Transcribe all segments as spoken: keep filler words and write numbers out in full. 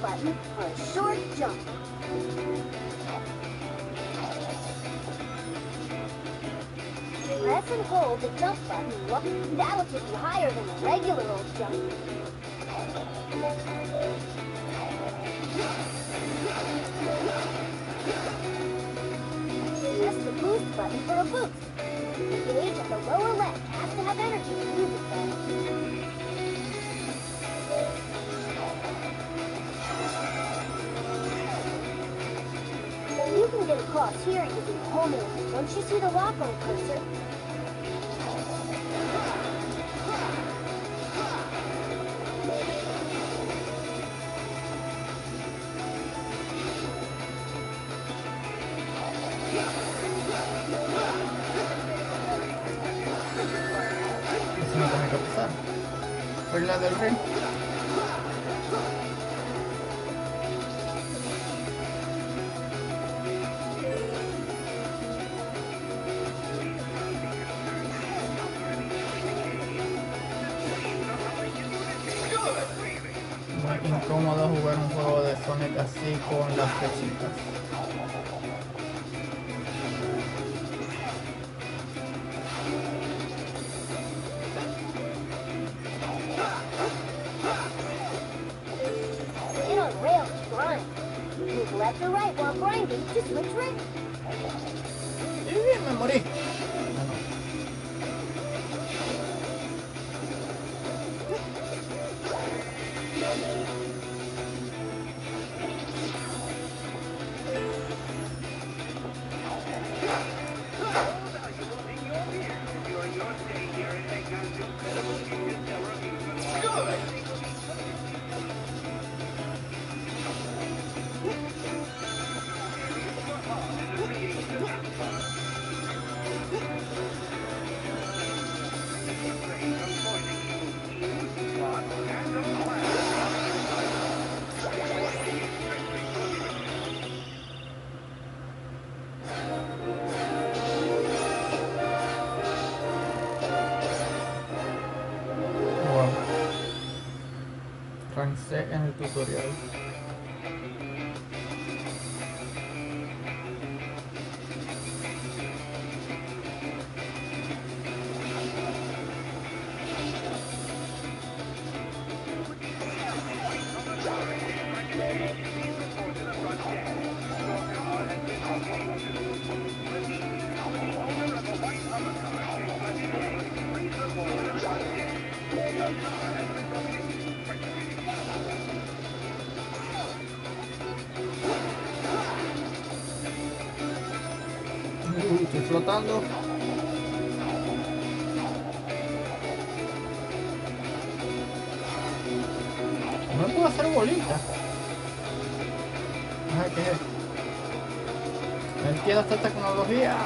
button for a short jump. Press and hold the jump button. That'll take you higher than a regular old jump. Press the boost button for a boost. The gauge at the lower left has to have energy to use it though. You can get across here using home aim. Don't you see the lock on cursor? Eso no tiene que pasar. Regla del rey. Muy incómodo jugar un juego de Sonic así con las flechitas. Get on rail to grind. Move left or right while grinding to switch rails. Y bien, me morí. Avancé en el tutorial. Uh, estoy flotando. No puedo hacer bolita. Ajá, ¿qué es esto? No entiendo esta tecnología.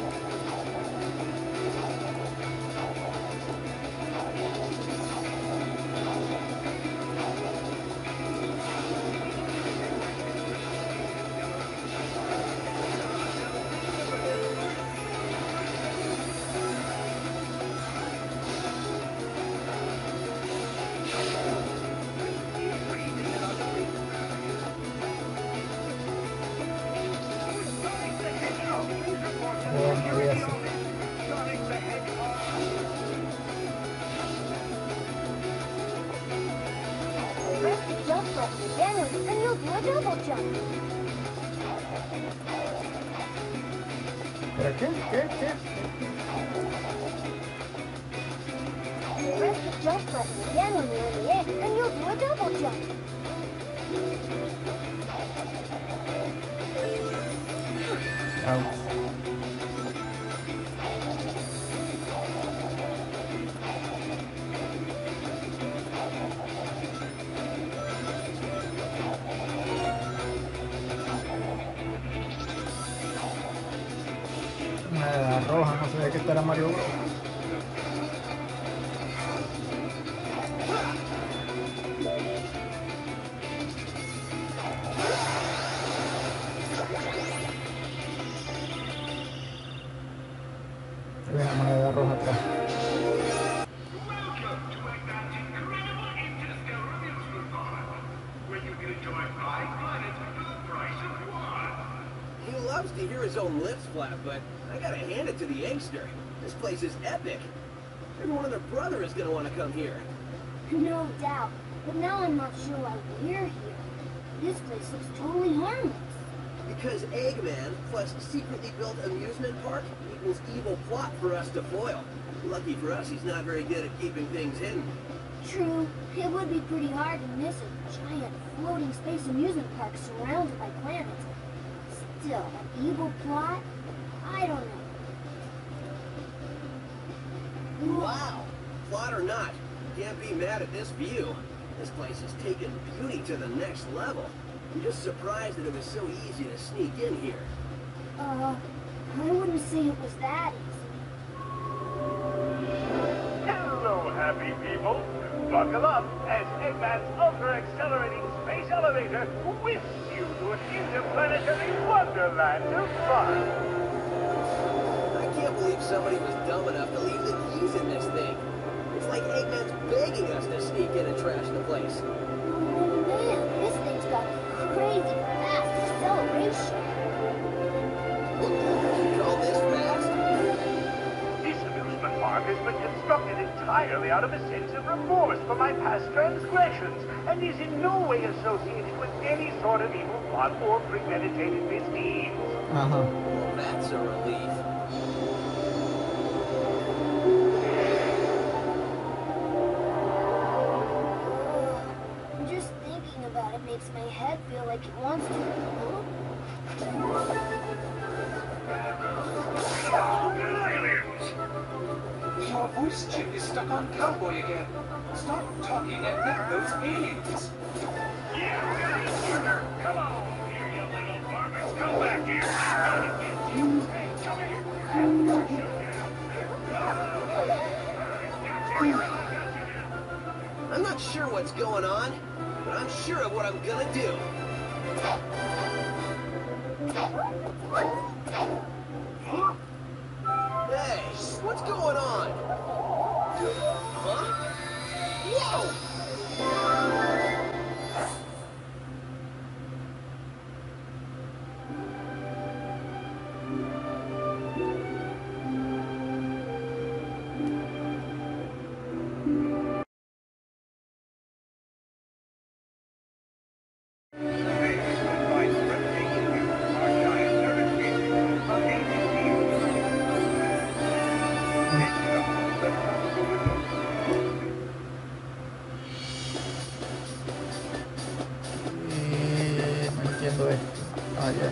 ¿Pero qué? ¿Qué? ¿Qué? Press the jump button again when you're in the air, and you'll do a double jump. Ouch. La roja, no sabía que esta era Mario Bros. Hay una moneda roja atrás. Welcome to Ignite's incredible Interstellar Amusement Park, where you can enjoy loves to hear his own lips flap, but I gotta hand it to the youngster. This place is epic. Everyone and their brother is gonna want to come here. No doubt. But now I'm not sure why we're here. This place looks totally harmless. Because Eggman plus secretly built amusement park equals evil plot for us to foil. Lucky for us, he's not very good at keeping things hidden. True. It would be pretty hard to miss a giant floating space amusement park surrounded by planets. Still, an evil plot? I don't know. Wow! Plot or not, you can't be mad at this view. This place has taken beauty to the next level. I'm just surprised that it was so easy to sneak in here. Uh, I wouldn't say it was that easy. Hello, happy people. Buckle up as Eggman's ultra-accelerating space elevator whisks you to an interplanetary wonderland of fun. I can't believe somebody was dumb enough to leave the keys in this thing. It's like Eggman's begging us to sneak in and trash the place. Oh man, this thing's got crazy fast acceleration. You call this fast? This amusement park has been constructed entirely out of a sense of remorse for my past transgressions, and is in no way associated with any sort of evil plot or premeditated misdeeds. Uh-huh. Well, that's a relief. Ugh, just thinking about it makes my head feel like it wants to. Your voice chip is stuck on cowboy again. Stop talking and let those aliens. Yeah, come on here, you little varmints. Come back here. Hey, come here. I'm not sure what's going on, but I'm sure of what I'm gonna do. Hey, what's going on? Huh? Whoa! Eh, no entiendo esto. Ah, ya.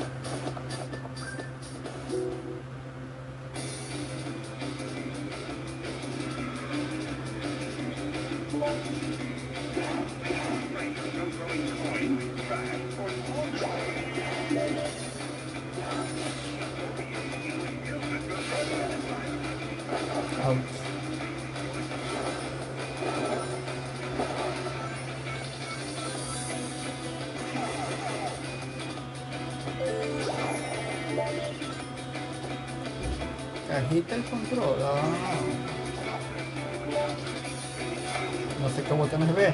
Ouch. Agita el control. Ah. No sé qué botones ve.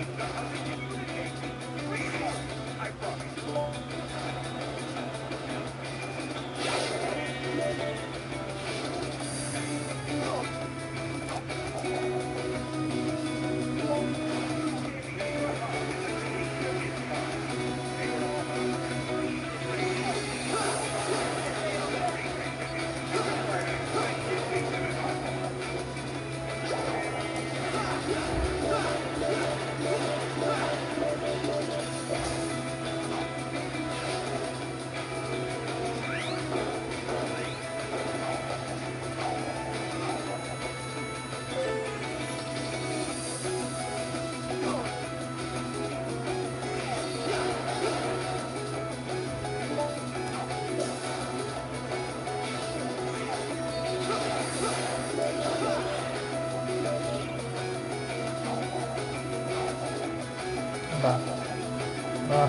Va. Va.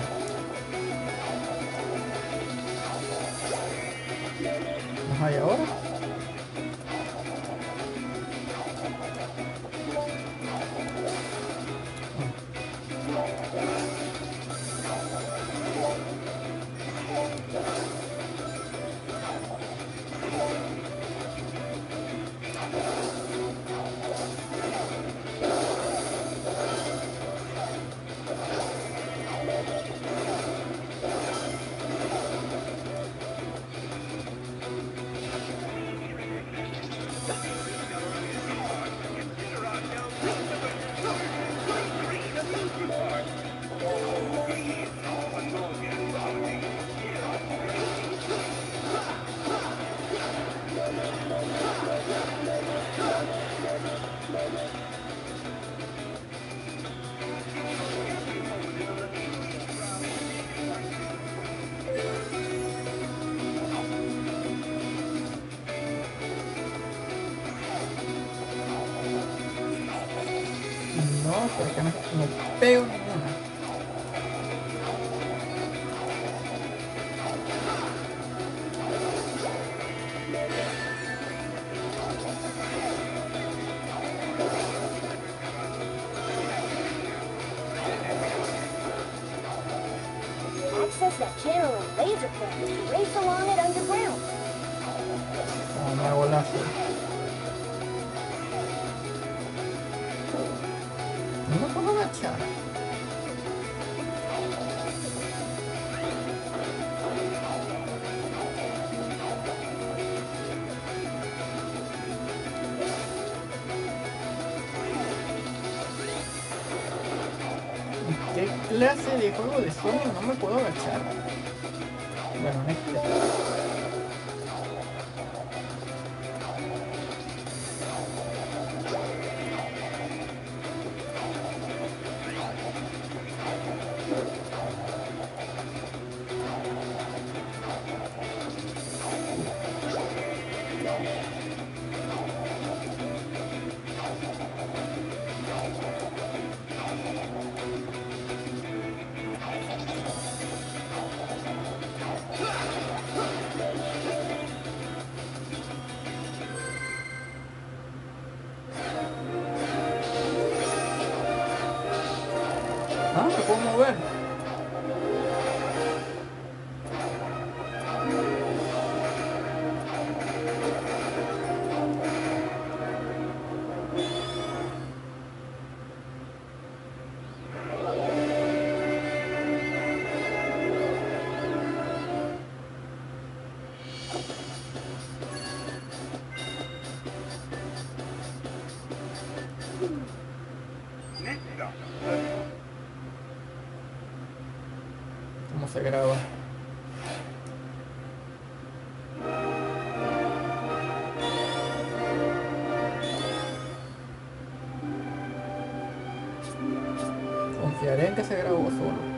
Ajá, ¿y ahora? vamos, pero que no, no pego ninguna. Access that channel of laser planes and race along it underground. Como me hago láser. No me puedo agachar. ¿Qué clase de juego de Sonic no me puedo agachar? Bueno, en este. Ah, me puedo mover. ¿Cómo se graba? Confiaré en que se grabó solo.